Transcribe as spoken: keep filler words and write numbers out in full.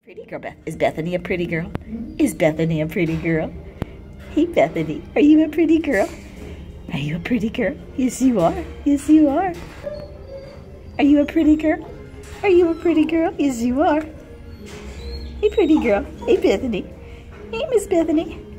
Pretty girl, Beth. Is Bethenny a pretty girl? Is Bethenny a pretty girl? Hey, Bethenny, are you a pretty girl? Are you a pretty girl? Yes, you are. Yes, you are. Are you a pretty girl? Are you a pretty girl? Yes, you are. Hey, pretty girl. Hey, Bethenny. Hey, Miss Bethenny.